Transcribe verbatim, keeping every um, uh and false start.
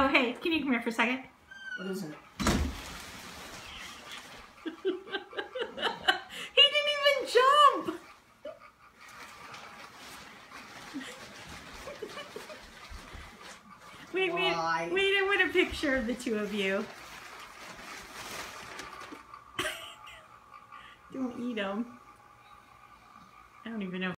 Oh, hey, can you come here for a second? What is it? He didn't even jump! Wait, wait, Why? wait, I want a picture of the two of you. Don't eat them. I don't even know.